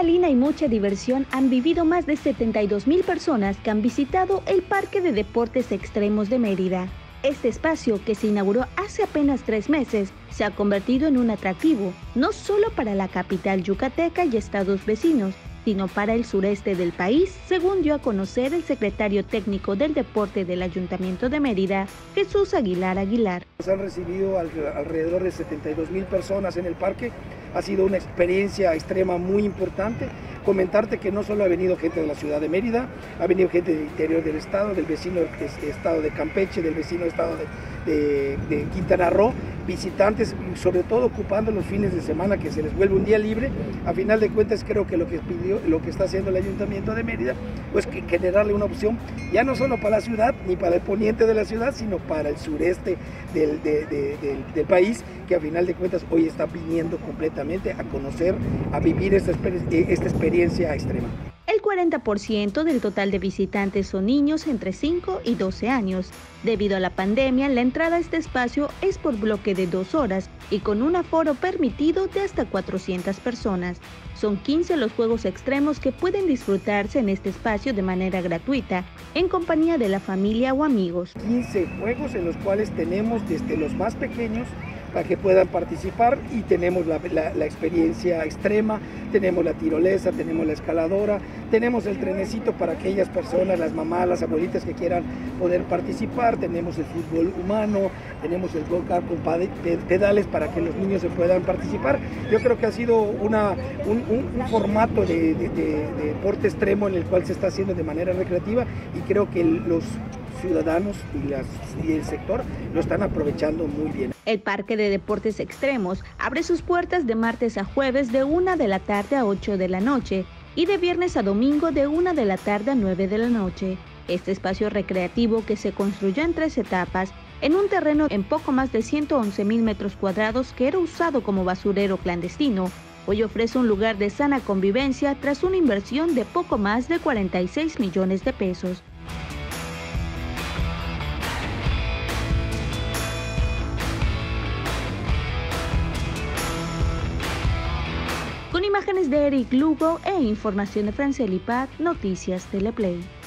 adrenalina y mucha diversión han vivido más de 72,000 personas que han visitado el Parque de Deportes Extremos de Mérida. Este espacio, que se inauguró hace apenas 3 meses, se ha convertido en un atractivo, no solo para la capital yucateca y estados vecinos, sino para el sureste del país, según dio a conocer el secretario técnico del deporte del Ayuntamiento de Mérida, Jesús Aguilar Aguilar. Nos han recibido alrededor de 72,000 personas en el parque. Ha sido una experiencia extrema muy importante. Comentarte que no solo ha venido gente de la ciudad de Mérida, ha venido gente del interior del estado, del vecino estado de Campeche, del vecino estado de Quintana Roo, visitantes, y sobre todo ocupando los fines de semana, que se les vuelve un día libre. A final de cuentas, creo que lo que está haciendo el Ayuntamiento de Mérida, pues que generarle una opción ya no solo para la ciudad ni para el poniente de la ciudad, sino para el sureste del país, que a final de cuentas hoy está viniendo completamente a conocer, a vivir esta experiencia extrema. El 40% del total de visitantes son niños entre 5 y 12 años. Debido a la pandemia, la entrada a este espacio es por bloque de 2 horas y con un aforo permitido de hasta 400 personas. Son 15 los juegos extremos que pueden disfrutarse en este espacio de manera gratuita, en compañía de la familia o amigos. 15 juegos en los cuales tenemos desde los más pequeños para que puedan participar, y tenemos la experiencia extrema, tenemos la tirolesa, tenemos la escaladora, tenemos el trenecito para aquellas personas, las mamás, las abuelitas que quieran poder participar, tenemos el fútbol humano, tenemos el go-kart con pedales para que los niños se puedan participar. Yo creo que ha sido un formato de deporte extremo en el cual se está haciendo de manera recreativa, y creo que los ciudadanos y el sector lo están aprovechando muy bien. El Parque de Deportes Extremos abre sus puertas de martes a jueves de 1 de la tarde a 8 de la noche y de viernes a domingo de 1 de la tarde a 9 de la noche. Este espacio recreativo, que se construyó en 3 etapas, en un terreno en poco más de 111,000 metros cuadrados que era usado como basurero clandestino, hoy ofrece un lugar de sana convivencia tras una inversión de poco más de 46 millones de pesos. Con imágenes de Eric Lugo e información de Franceli Paz, Noticias Teleplay.